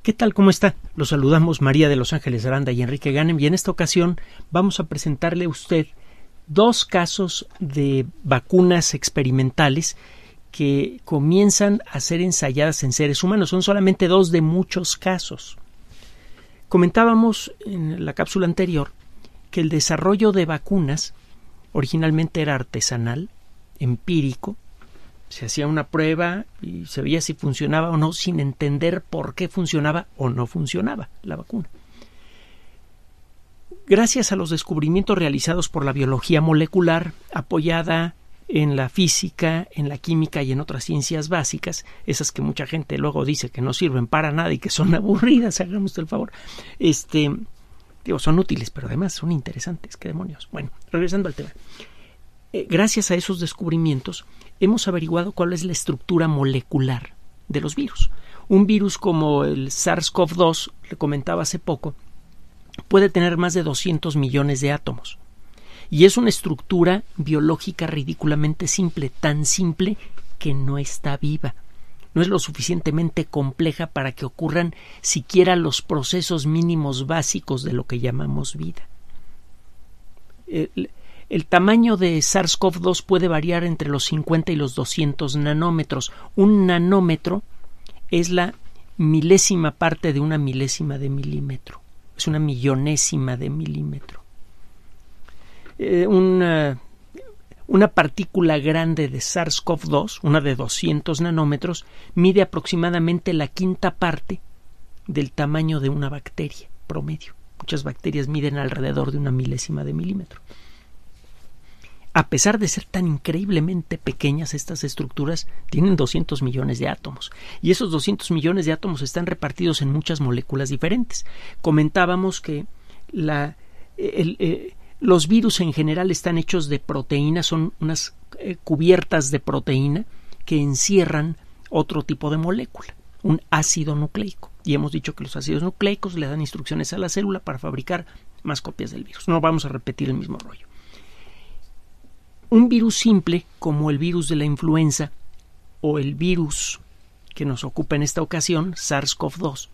¿Qué tal? ¿Cómo está? Los saludamos María de Los Ángeles Aranda y Enrique Ganem, y en esta ocasión vamos a presentarle a usted dos casos de vacunas experimentales que comienzan a ser ensayadas en seres humanos. Son solamente dos de muchos casos. Comentábamos en la cápsula anterior que el desarrollo de vacunas originalmente era artesanal, empírico. Se hacía una prueba y se veía si funcionaba o no, sin entender por qué funcionaba o no funcionaba la vacuna. Gracias a los descubrimientos realizados por la biología molecular, apoyada en la física, en la química y en otras ciencias básicas, esas que mucha gente luego dice que no sirven para nada y que son aburridas, hagamos el favor, son útiles, pero además son interesantes, qué demonios. Bueno, regresando al tema. Gracias a esos descubrimientos hemos averiguado cuál es la estructura molecular de los virus. Un virus como el SARS-CoV-2, le comentaba hace poco, puede tener más de 200 millones de átomos. Y es una estructura biológica ridículamente simple, tan simple que no está viva. No es lo suficientemente compleja para que ocurran siquiera los procesos mínimos básicos de lo que llamamos vida. El tamaño de SARS-CoV-2 puede variar entre los 50 y los 200 nanómetros. Un nanómetro es la milésima parte de una milésima de milímetro. Es una millonésima de milímetro. Una partícula grande de SARS-CoV-2, una de 200 nanómetros, mide aproximadamente la quinta parte del tamaño de una bacteria promedio. Muchas bacterias miden alrededor de una milésima de milímetro. A pesar de ser tan increíblemente pequeñas, estas estructuras tienen 200 millones de átomos. Y esos 200 millones de átomos están repartidos en muchas moléculas diferentes. Comentábamos que los virus en general están hechos de proteínas, son unas cubiertas de proteína que encierran otro tipo de molécula, un ácido nucleico. Y hemos dicho que los ácidos nucleicos le dan instrucciones a la célula para fabricar más copias del virus. No vamos a repetir el mismo rollo. Un virus simple, como el virus de la influenza o el virus que nos ocupa en esta ocasión, SARS-CoV-2,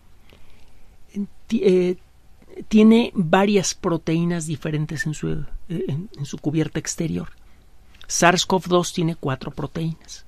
tiene varias proteínas diferentes en su cubierta exterior. SARS-CoV-2 tiene 4 proteínas.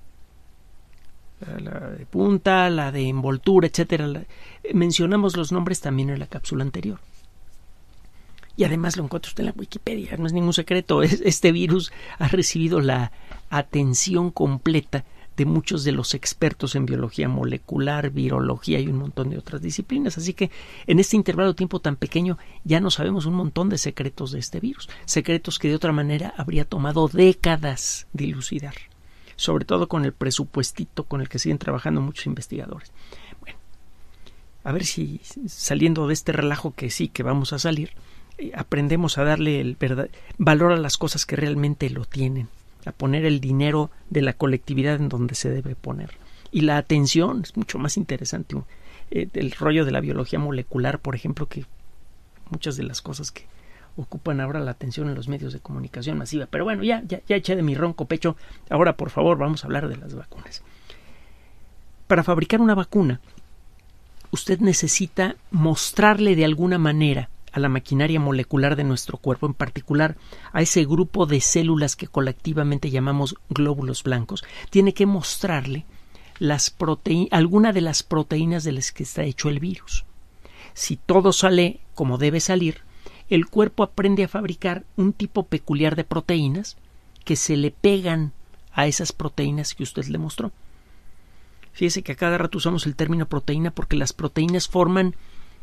La de punta, la de envoltura, etcétera. Mencionamos los nombres también en la cápsula anterior. Y además lo encuentra usted en la Wikipedia, no es ningún secreto. Este virus ha recibido la atención completa de muchos de los expertos en biología molecular, virología y un montón de otras disciplinas. Así que en este intervalo de tiempo tan pequeño ya no sabemos un montón de secretos de este virus. Secretos que de otra manera habría tomado décadas dilucidar. Sobre todo con el presupuestito con el que siguen trabajando muchos investigadores. Bueno, a ver si saliendo de este relajo que sí que vamos a salir, aprendemos a darle el valor a las cosas que realmente lo tienen, a poner el dinero de la colectividad en donde se debe poner. Y la atención es mucho más interesante. El rollo de la biología molecular, por ejemplo, que muchas de las cosas que ocupan ahora la atención en los medios de comunicación masiva. Pero bueno, ya eché de mi ronco pecho. Ahora, por favor, vamos a hablar de las vacunas. Para fabricar una vacuna, usted necesita mostrarle de alguna manera a la maquinaria molecular de nuestro cuerpo, en particular a ese grupo de células que colectivamente llamamos glóbulos blancos, tiene que mostrarle alguna de las proteínas de las que está hecho el virus. Si todo sale como debe salir, el cuerpo aprende a fabricar un tipo peculiar de proteínas que se le pegan a esas proteínas que usted le mostró. Fíjese que a cada rato usamos el término proteína porque las proteínas forman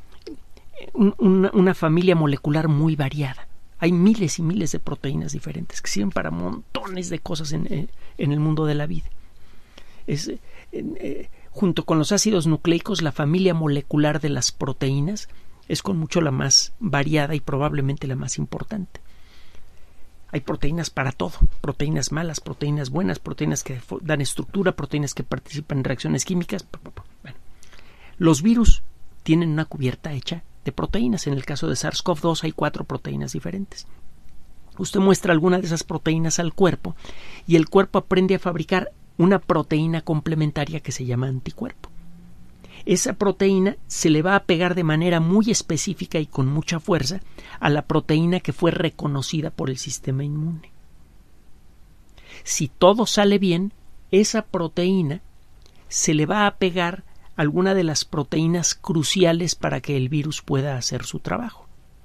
una familia molecular muy variada. Hay miles y miles de proteínas diferentes que sirven para montones de cosas en el mundo de la vida. Junto con los ácidos nucleicos, la familia molecular de las proteínas es con mucho la más variada y probablemente la más importante. Hay proteínas para todo, proteínas malas, proteínas buenas, proteínas que dan estructura, proteínas que participan en reacciones químicas. Bueno, los virus tienen una cubierta hecha de proteínas. En el caso de SARS-CoV-2 hay 4 proteínas diferentes. Usted muestra alguna de esas proteínas al cuerpo y el cuerpo aprende a fabricar una proteína complementaria que se llama anticuerpo. esa proteína se le va a pegar de manera muy específica y con mucha fuerza a la proteína que fue reconocida por el sistema inmune. Si todo sale bien, esa proteína se le va a pegar a alguna de las proteínas cruciales para que el virus pueda hacer su trabajo.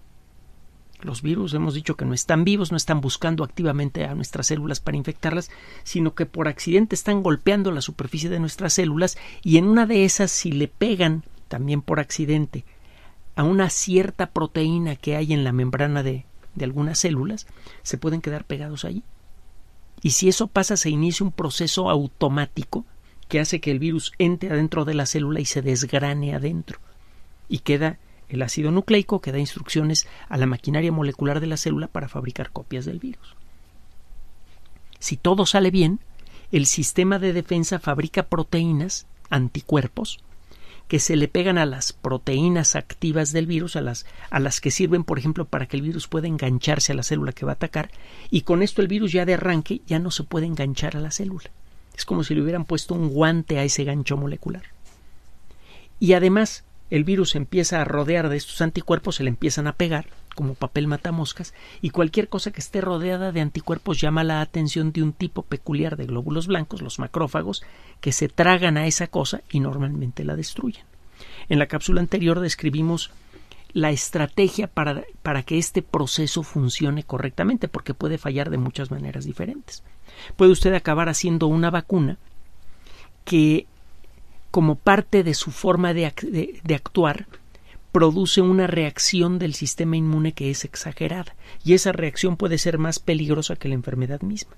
Los virus hemos dicho que no están vivos, no están buscando activamente a nuestras células para infectarlas, sino que por accidente están golpeando la superficie de nuestras células, y en una de esas, si le pegan también por accidente a una cierta proteína que hay en la membrana de algunas células, se pueden quedar pegados allí. Y si eso pasa, se inicia un proceso automático que hace que el virus entre adentro de la célula y se desgrane adentro, y queda el ácido nucleico que da instrucciones a la maquinaria molecular de la célula para fabricar copias del virus. Si todo sale bien, el sistema de defensa fabrica proteínas, anticuerpos, que se le pegan a las proteínas activas del virus, a las que sirven, por ejemplo, para que el virus pueda engancharse a la célula que va a atacar, y con esto el virus ya de arranque ya no se puede enganchar a la célula. Es como si le hubieran puesto un guante a ese gancho molecular. Y además, el virus empieza a rodear de estos anticuerpos, se le empiezan a pegar como papel matamoscas, y cualquier cosa que esté rodeada de anticuerpos llama la atención de un tipo peculiar de glóbulos blancos, los macrófagos, que se tragan a esa cosa y normalmente la destruyen. En la cápsula anterior describimos la estrategia para que este proceso funcione correctamente, porque puede fallar de muchas maneras diferentes. Puede usted acabar haciendo una vacuna que, como parte de su forma de actuar, produce una reacción del sistema inmune que es exagerada, y esa reacción puede ser más peligrosa que la enfermedad misma.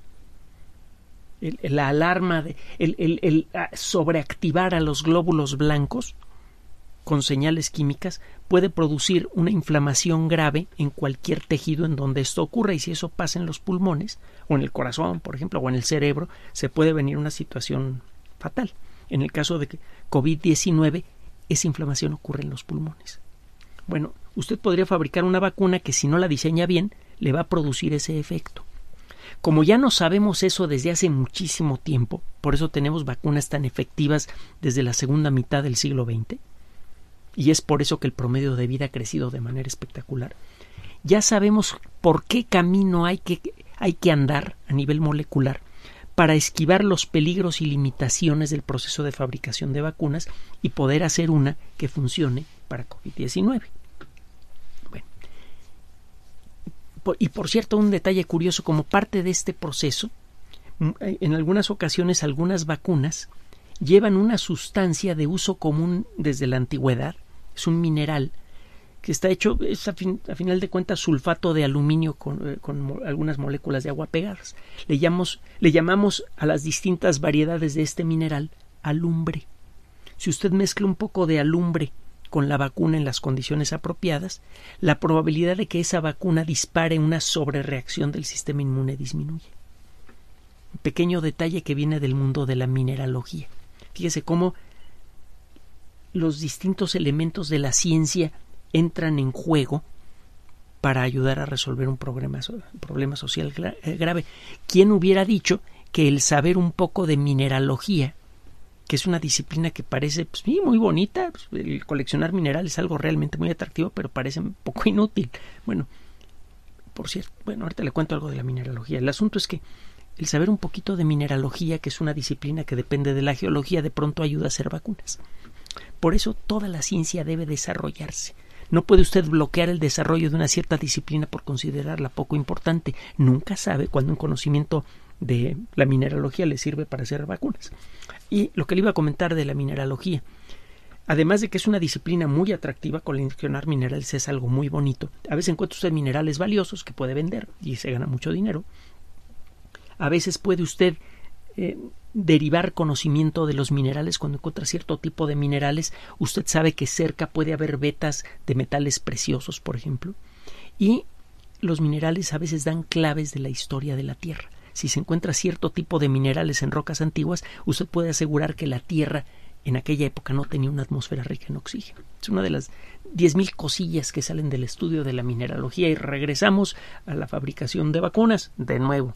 La alarma, el sobreactivar a los glóbulos blancos con señales químicas puede producir una inflamación grave en cualquier tejido en donde esto ocurra, y si eso pasa en los pulmones o en el corazón, por ejemplo, o en el cerebro, se puede venir una situación fatal. En el caso de COVID-19, esa inflamación ocurre en los pulmones. Bueno, usted podría fabricar una vacuna que, si no la diseña bien, le va a producir ese efecto. Como ya no sabemos eso desde hace muchísimo tiempo, por eso tenemos vacunas tan efectivas desde la segunda mitad del siglo XX, y es por eso que el promedio de vida ha crecido de manera espectacular. Ya sabemos por qué camino hay que andar a nivel molecular para esquivar los peligros y limitaciones del proceso de fabricación de vacunas y poder hacer una que funcione para COVID-19. Bueno, y por cierto, un detalle curioso, como parte de este proceso, en algunas ocasiones algunas vacunas llevan una sustancia de uso común desde la antigüedad. Es un mineral que está hecho, es a final de cuentas, sulfato de aluminio con algunas moléculas de agua pegadas. Le llamamos a las distintas variedades de este mineral alumbre. Si usted mezcla un poco de alumbre con la vacuna en las condiciones apropiadas, la probabilidad de que esa vacuna dispare una sobrereacción del sistema inmune disminuye. Un pequeño detalle que viene del mundo de la mineralogía. Fíjese cómo los distintos elementos de la ciencia entran en juego para ayudar a resolver un problema social grave. ¿Quién hubiera dicho que el saber un poco de mineralogía, que es una disciplina que parece muy bonita, el coleccionar minerales es algo realmente muy atractivo, pero parece un poco inútil? Bueno, por cierto, ahorita le cuento algo de la mineralogía. El asunto es que el saber un poquito de mineralogía, que es una disciplina que depende de la geología, de pronto ayuda a hacer vacunas. Por eso toda la ciencia debe desarrollarse. No puede usted bloquear el desarrollo de una cierta disciplina por considerarla poco importante. Nunca sabe cuándo un conocimiento de la mineralogía le sirve para hacer vacunas. Y lo que le iba a comentar de la mineralogía, además de que es una disciplina muy atractiva, coleccionar minerales es algo muy bonito. A veces encuentra usted minerales valiosos que puede vender y se gana mucho dinero. A veces puede usted derivar conocimiento de los minerales. Cuando encuentra cierto tipo de minerales, usted sabe que cerca puede haber vetas de metales preciosos, por ejemplo, y los minerales a veces dan claves de la historia de la Tierra. Si se encuentra cierto tipo de minerales en rocas antiguas, usted puede asegurar que la Tierra en aquella época no tenía una atmósfera rica en oxígeno. Es una de las 10,000 cosillas que salen del estudio de la mineralogía. Y regresamos a la fabricación de vacunas de nuevo.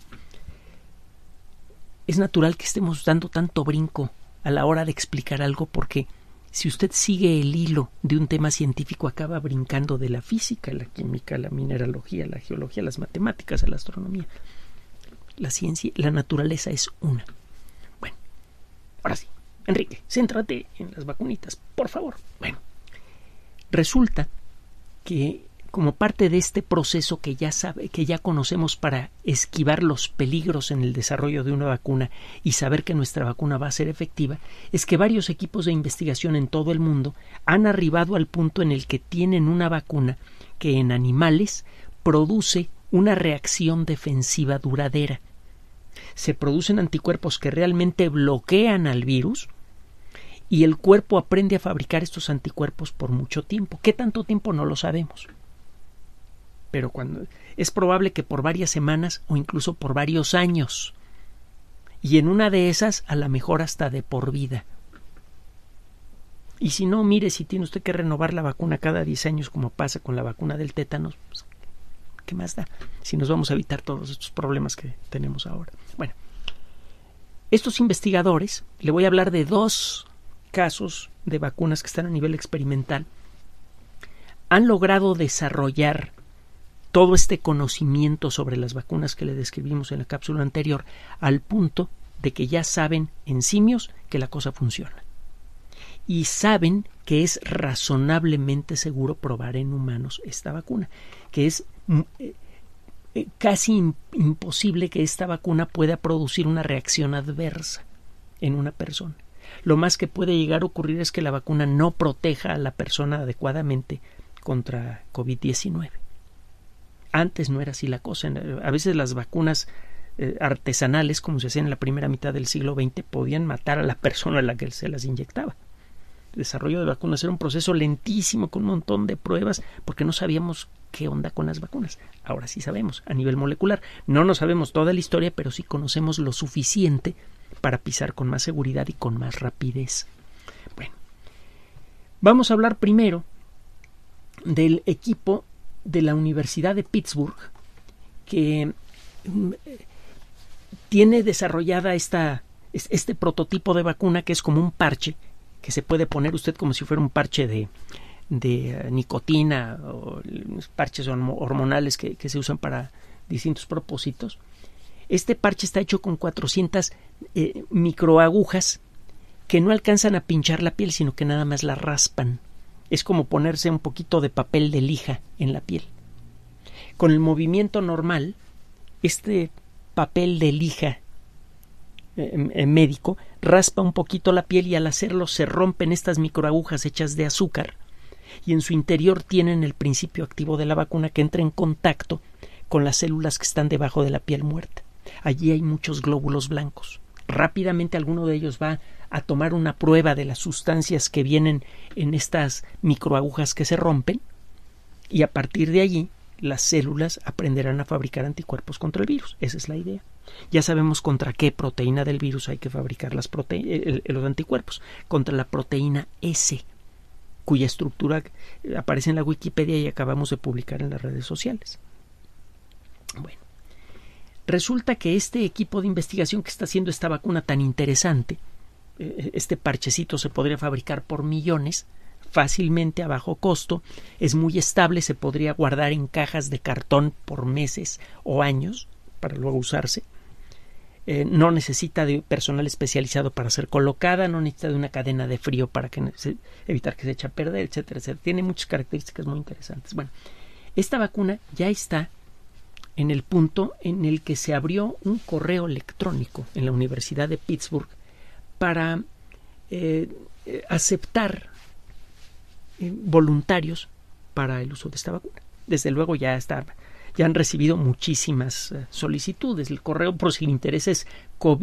Es natural que estemos dando tanto brinco a la hora de explicar algo, porque si usted sigue el hilo de un tema científico, acaba brincando de la física, la química, la mineralogía, la geología, las matemáticas, a la astronomía. La ciencia, la naturaleza es una. Bueno, ahora sí, Enrique, céntrate en las vacunitas, por favor. Bueno, resulta que como parte de este proceso que ya conocemos para esquivar los peligros en el desarrollo de una vacuna y saber que nuestra vacuna va a ser efectiva, es que varios equipos de investigación en todo el mundo han arribado al punto en el que tienen una vacuna que en animales produce una reacción defensiva duradera. Se producen anticuerpos que realmente bloquean al virus y el cuerpo aprende a fabricar estos anticuerpos por mucho tiempo. ¿Qué tanto tiempo? No lo sabemos. Pero es probable que por varias semanas o incluso por varios años. Y en una de esas, a lo mejor hasta de por vida. Y si no, mire, si tiene usted que renovar la vacuna cada 10 años, como pasa con la vacuna del tétanos, pues, ¿qué más da? Si nos vamos a evitar todos estos problemas que tenemos ahora. Bueno, estos investigadores, le voy a hablar de 2 casos de vacunas que están a nivel experimental, han logrado desarrollar todo este conocimiento sobre las vacunas que le describimos en la cápsula anterior al punto de que ya saben en simios que la cosa funciona. Y saben que es razonablemente seguro probar en humanos esta vacuna, que es casi imposible que esta vacuna pueda producir una reacción adversa en una persona. Lo más que puede llegar a ocurrir es que la vacuna no proteja a la persona adecuadamente contra COVID-19. Antes no era así la cosa. A veces las vacunas artesanales, como se hacían en la primera mitad del siglo XX, podían matar a la persona a la que se las inyectaba. El desarrollo de vacunas era un proceso lentísimo con un montón de pruebas porque no sabíamos qué onda con las vacunas. Ahora sí sabemos a nivel molecular. No nos sabemos toda la historia, pero sí conocemos lo suficiente para pisar con más seguridad y con más rapidez. Bueno, vamos a hablar primero del equipo de la Universidad de Pittsburgh que tiene desarrollada este prototipo de vacuna que es como un parche que se puede poner usted como si fuera un parche de nicotina o parches hormonales que se usan para distintos propósitos. Este parche está hecho con 400 microagujas que no alcanzan a pinchar la piel, sino que nada más la raspan. Es como ponerse un poquito de papel de lija en la piel. Con el movimiento normal, este papel de lija médico raspa un poquito la piel y al hacerlo se rompen estas microagujas hechas de azúcar y en su interior tienen el principio activo de la vacuna que entra en contacto con las células que están debajo de la piel muerta. Allí hay muchos glóbulos blancos. Rápidamente alguno de ellos va a tomar una prueba de las sustancias que vienen en estas microagujas que se rompen y a partir de allí las células aprenderán a fabricar anticuerpos contra el virus. Esa es la idea. Ya sabemos contra qué proteína del virus hay que fabricar los anticuerpos. Contra la proteína S, cuya estructura aparece en la Wikipedia y acabamos de publicar en las redes sociales. Bueno, resulta que este equipo de investigación que está haciendo esta vacuna tan interesante, este parchecito se podría fabricar por millones, fácilmente a bajo costo, es muy estable, se podría guardar en cajas de cartón por meses o años para luego usarse. No necesita de personal especializado para ser colocada, no necesita de una cadena de frío para evitar que se eche a perder, etcétera, etcétera. Tiene muchas características muy interesantes. Bueno, esta vacuna ya está en el punto en el que se abrió un correo electrónico en la Universidad de Pittsburgh para aceptar voluntarios para el uso de esta vacuna. Desde luego ya han recibido muchísimas solicitudes. El correo, por si le interesa, es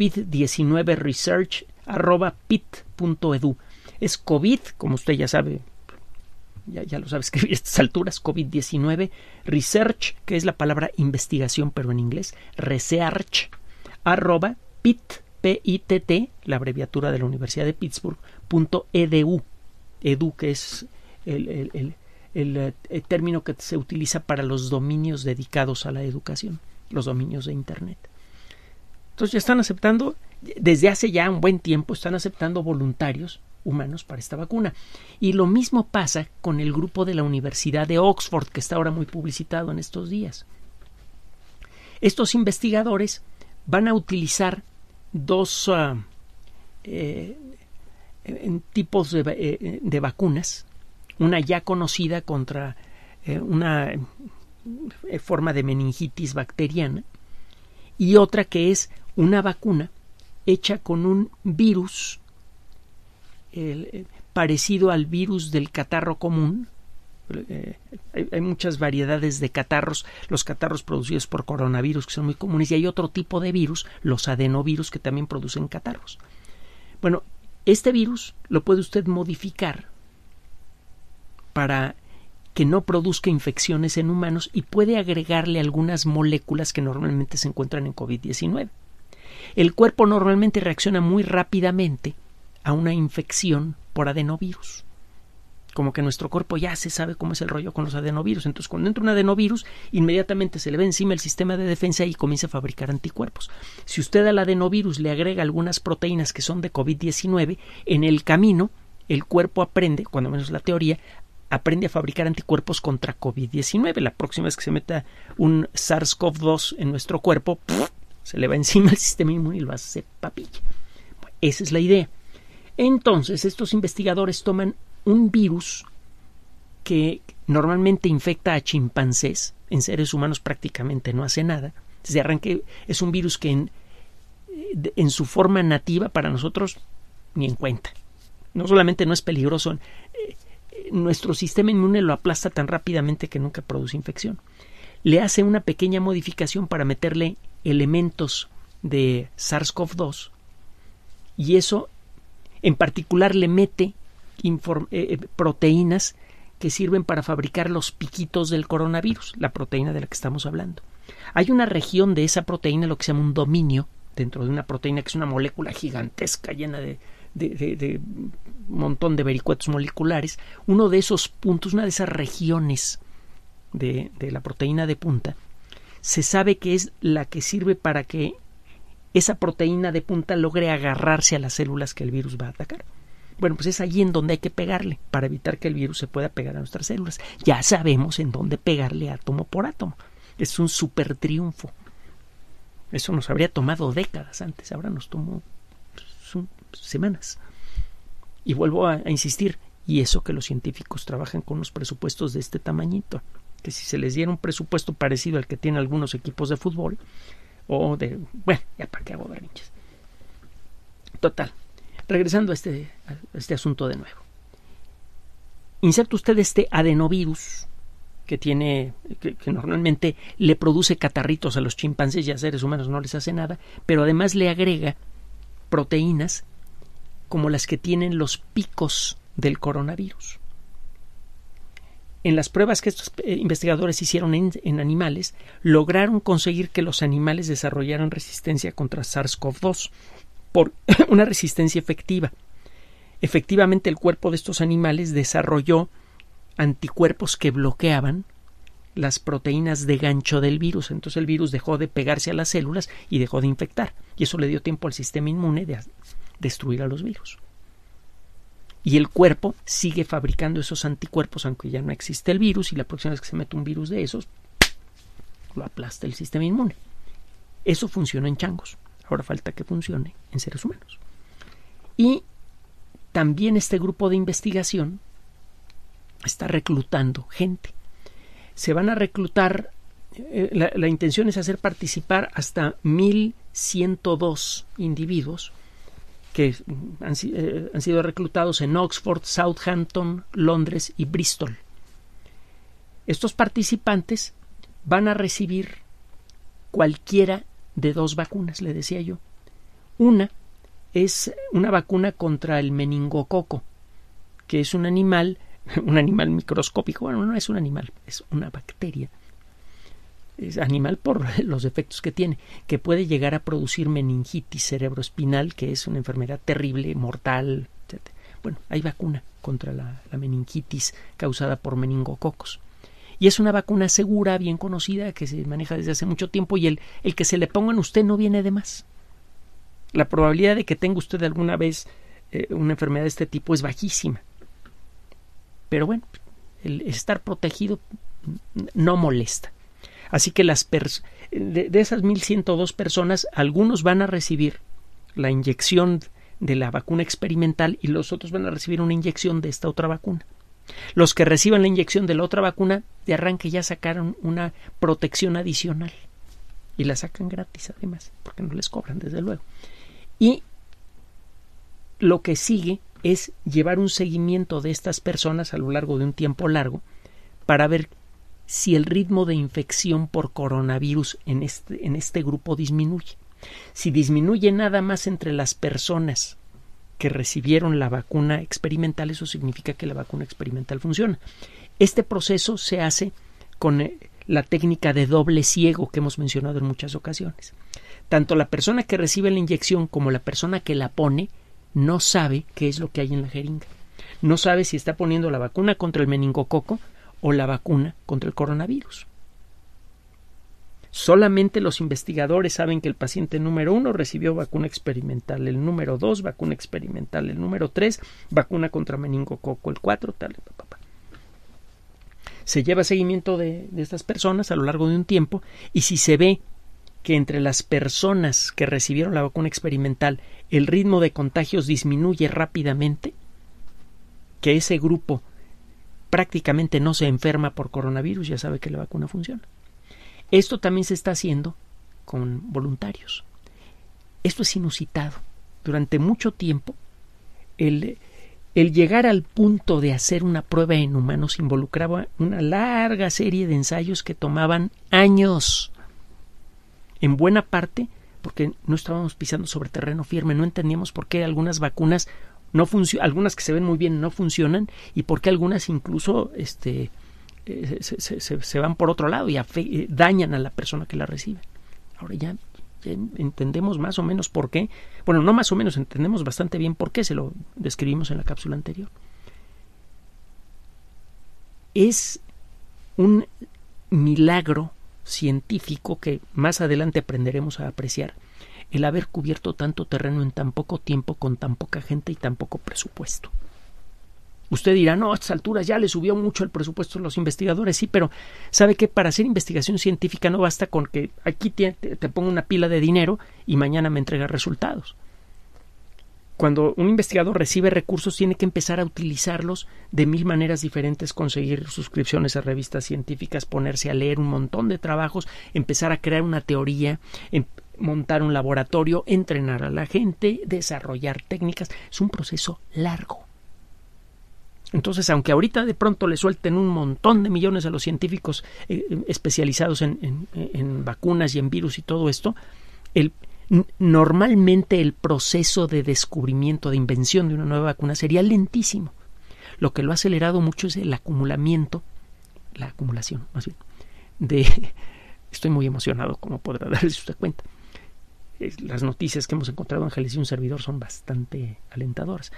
covid19research@pit.edu. Es COVID, como usted ya sabe, ya lo sabe escribir a estas alturas, COVID-19 research, que es la palabra investigación pero en inglés, research @pit, la abreviatura de la Universidad de Pittsburgh, .edu, edu, que es el término que se utiliza para los dominios dedicados a la educación, los dominios de Internet. Entonces ya están aceptando, desde hace ya un buen tiempo, están aceptando voluntarios humanos para esta vacuna. Y lo mismo pasa con el grupo de la Universidad de Oxford, que está ahora muy publicitado en estos días. Estos investigadores van a utilizar dos tipos de vacunas, una ya conocida contra una forma de meningitis bacteriana y otra que es una vacuna hecha con un virus parecido al virus del catarro común. Hay muchas variedades de catarros, los catarros producidos por coronavirus que son muy comunes, y hay otro tipo de virus, los adenovirus, que también producen catarros. Bueno, este virus lo puede usted modificar para que no produzca infecciones en humanos y puede agregarle algunas moléculas que normalmente se encuentran en COVID-19. El cuerpo normalmente reacciona muy rápidamente a una infección por adenovirus. Como que nuestro cuerpo ya se sabe cómo es el rollo con los adenovirus. Entonces, cuando entra un adenovirus, inmediatamente se le ve encima el sistema de defensa y comienza a fabricar anticuerpos. Si usted al adenovirus le agrega algunas proteínas que son de COVID-19, en el camino el cuerpo aprende, cuando menos la teoría, aprende a fabricar anticuerpos contra COVID-19. La próxima vez que se meta un SARS-CoV-2 en nuestro cuerpo, se le va encima el sistema inmune y lo hace papilla. Bueno, esa es la idea. Entonces, estos investigadores toman un virus que normalmente infecta a chimpancés, en seres humanos prácticamente no hace nada. Desde arranque es un virus que en su forma nativa para nosotros ni en cuenta. No solamente no es peligroso, nuestro sistema inmune lo aplasta tan rápidamente que nunca produce infección. Le hace una pequeña modificación para meterle elementos de SARS-CoV-2 y eso en particular le mete proteínas que sirven para fabricar los piquitos del coronavirus, la proteína de la que estamos hablando. Hay una región de esa proteína, lo que se llama un dominio, dentro de una proteína que es una molécula gigantesca llena de un montón de vericuetos moleculares. Uno de esos puntos, una de esas regiones de la proteína de punta, se sabe que es la que sirve para que esa proteína de punta logre agarrarse a las células que el virus va a atacar. Bueno, pues es allí en donde hay que pegarle para evitar que el virus se pueda pegar a nuestras células. Ya sabemos en dónde pegarle átomo por átomo. Es un super triunfo. Eso nos habría tomado décadas antes, ahora nos tomó semanas. Y vuelvo a insistir, y eso que los científicos trabajan con unos presupuestos de este tamañito, que si se les diera un presupuesto parecido al que tienen algunos equipos de fútbol, o de... bueno, ya para qué hago berrinches. Total. Regresando a este asunto de nuevo. Inserta usted este adenovirus que tiene, que normalmente le produce catarritos a los chimpancés y a seres humanos no les hace nada, pero además le agrega proteínas como las que tienen los picos del coronavirus. En las pruebas que estos investigadores hicieron en animales, lograron conseguir que los animales desarrollaran resistencia contra SARS-CoV-2 por una resistencia efectiva. Efectivamente, el cuerpo de estos animales desarrolló anticuerpos que bloqueaban las proteínas de gancho del virus. Entonces el virus dejó de pegarse a las células y dejó de infectar. Y eso le dio tiempo al sistema inmune de destruir a los virus. Y el cuerpo sigue fabricando esos anticuerpos aunque ya no existe el virus, y la próxima vez que se mete un virus de esos, lo aplasta el sistema inmune. Eso funciona en changos. Ahora falta que funcione en seres humanos. Y también este grupo de investigación está reclutando gente. Se van a reclutar, la intención es hacer participar hasta 1,102 individuos que han sido reclutados en Oxford, Southampton, Londres y Bristol. Estos participantes van a recibir cualquiera de dos vacunas, le decía yo. Una es una vacuna contra el meningococo, que es un animal microscópico. Bueno, no es un animal, es una bacteria. Es animal por los efectos que tiene, que puede llegar a producir meningitis cerebroespinal, que es una enfermedad terrible, mortal, etc. Bueno, hay vacuna contra la meningitis causada por meningococos. Y es una vacuna segura, bien conocida, que se maneja desde hace mucho tiempo, y el que se le pongan a usted no viene de más. La probabilidad de que tenga usted alguna vez una enfermedad de este tipo es bajísima. Pero bueno, el estar protegido no molesta. Así que de esas 1,102 personas, algunos van a recibir la inyección de la vacuna experimental y los otros van a recibir una inyección de esta otra vacuna. Los que reciban la inyección de la otra vacuna, de arranque ya sacaron una protección adicional. Y la sacan gratis, además, porque no les cobran, desde luego. Y lo que sigue es llevar un seguimiento de estas personas a lo largo de un tiempo largo para ver si el ritmo de infección por coronavirus en este grupo disminuye. Si disminuye nada más entre las personas que recibieron la vacuna experimental, eso significa que la vacuna experimental funciona. Este proceso se hace con la técnica de doble ciego que hemos mencionado en muchas ocasiones. Tanto la persona que recibe la inyección como la persona que la pone no sabe qué es lo que hay en la jeringa. No sabe si está poniendo la vacuna contra el meningococo o la vacuna contra el coronavirus. Solamente los investigadores saben que el paciente número 1 recibió vacuna experimental, el número 2 vacuna experimental, el número 3 vacuna contra meningococo, el 4 tal. Se lleva seguimiento de estas personas a lo largo de un tiempo y si se ve que entre las personas que recibieron la vacuna experimental el ritmo de contagios disminuye rápidamente, que ese grupo prácticamente no se enferma por coronavirus, ya sabe que la vacuna funciona. Esto también se está haciendo con voluntarios. Esto es inusitado. Durante mucho tiempo, el llegar al punto de hacer una prueba en humanos involucraba una larga serie de ensayos que tomaban años. En buena parte porque no estábamos pisando sobre terreno firme, no entendíamos por qué algunas vacunas no funcionan, algunas que se ven muy bien no funcionan y por qué algunas incluso se van por otro lado y dañan a la persona que la recibe. Ahora ya entendemos más o menos por qué. Bueno, no más o menos, entendemos bastante bien por qué, se lo describimos en la cápsula anterior. Es un milagro científico que más adelante aprenderemos a apreciar, el haber cubierto tanto terreno en tan poco tiempo, con tan poca gente y tan poco presupuesto. Usted dirá, no, a estas alturas ya le subió mucho el presupuesto a los investigadores. Sí, pero ¿sabe qué? Para hacer investigación científica no basta con que aquí te ponga una pila de dinero y mañana me entrega resultados. Cuando un investigador recibe recursos, tiene que empezar a utilizarlos de 1000 maneras diferentes, conseguir suscripciones a revistas científicas, ponerse a leer un montón de trabajos, empezar a crear una teoría, montar un laboratorio, entrenar a la gente, desarrollar técnicas. Es un proceso largo. Entonces, aunque ahorita de pronto le suelten un montón de millones a los científicos especializados en vacunas y en virus y todo esto, normalmente el proceso de descubrimiento, de invención de una nueva vacuna sería lentísimo. Lo que lo ha acelerado mucho es la acumulación, más bien, estoy muy emocionado, como podrá darse usted cuenta. Las noticias que hemos encontrado, Ángeles y un servidor, son bastante alentadoras.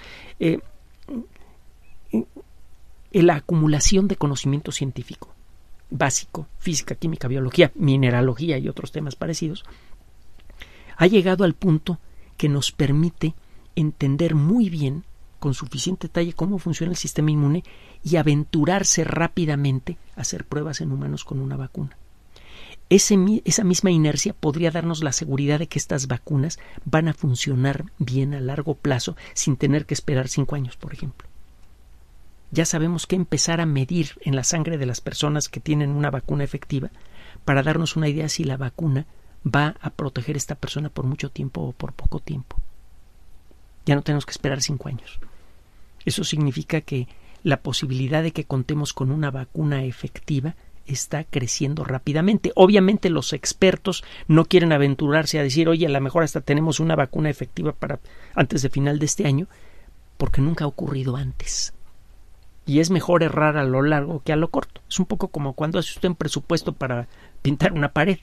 La acumulación de conocimiento científico básico, física, química, biología, mineralogía y otros temas parecidos, ha llegado al punto que nos permite entender muy bien, con suficiente detalle, cómo funciona el sistema inmune y aventurarse rápidamente a hacer pruebas en humanos con una vacuna. Esa misma inercia podría darnos la seguridad de que estas vacunas van a funcionar bien a largo plazo sin tener que esperar 5 años, por ejemplo. Ya sabemos qué empezar a medir en la sangre de las personas que tienen una vacuna efectiva para darnos una idea si la vacuna va a proteger a esta persona por mucho tiempo o por poco tiempo. Ya no tenemos que esperar 5 años. Eso significa que la posibilidad de que contemos con una vacuna efectiva está creciendo rápidamente. Obviamente los expertos no quieren aventurarse a decir, oye, a lo mejor hasta tenemos una vacuna efectiva para antes de final de este año, porque nunca ha ocurrido antes. Y es mejor errar a lo largo que a lo corto. Es un poco como cuando hace usted un presupuesto para pintar una pared.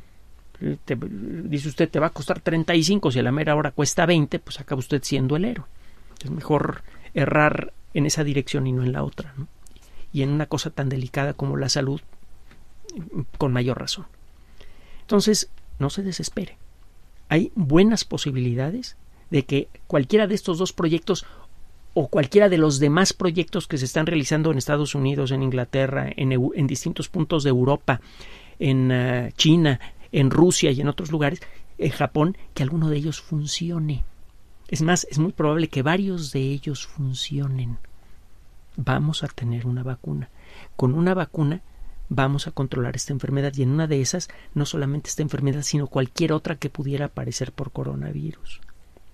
Dice usted, te va a costar 35, si a la mera hora cuesta 20, pues acaba usted siendo el héroe. Es mejor errar en esa dirección y no en la otra, ¿no? Y en una cosa tan delicada como la salud, con mayor razón. Entonces, no se desespere. Hay buenas posibilidades de que cualquiera de estos dos proyectos o cualquiera de los demás proyectos que se están realizando en Estados Unidos, en Inglaterra, en distintos puntos de Europa, en China, en Rusia y en otros lugares, en Japón, que alguno de ellos funcione. Es más, es muy probable que varios de ellos funcionen. Vamos a tener una vacuna. Con una vacuna vamos a controlar esta enfermedad, y en una de esas, no solamente esta enfermedad, sino cualquier otra que pudiera aparecer por coronavirus.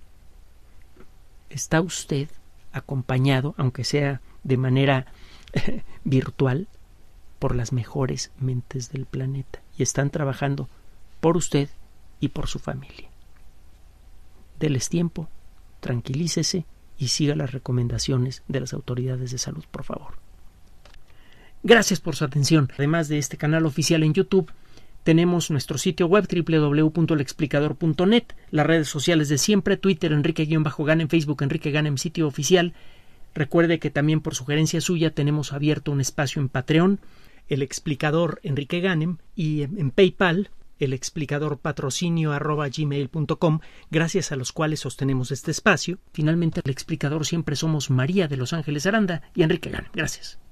¿Está usted acompañado, aunque sea de manera virtual, por las mejores mentes del planeta? Y están trabajando por usted y por su familia. Deles tiempo, tranquilícese y siga las recomendaciones de las autoridades de salud, por favor. Gracias por su atención. Además de este canal oficial en YouTube, tenemos nuestro sitio web www.lexplicador.net, las redes sociales de siempre, Twitter Enrique-Ganem, Facebook Enrique Ganem, sitio oficial. Recuerde que también por sugerencia suya tenemos abierto un espacio en Patreon, el explicador Enrique Ganem, y en PayPal, el explicador patrocinio@gmail.com, gracias a los cuales sostenemos este espacio. Finalmente, el explicador siempre somos María de Los Ángeles Aranda y Enrique Ganem. Gracias.